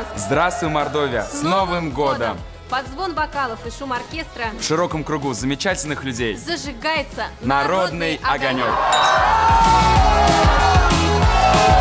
Мурманск! Здравствуй, Мордовия! С Новым годом! Под звон бокалов и шум оркестра в широком кругу замечательных людей зажигается народный огонек.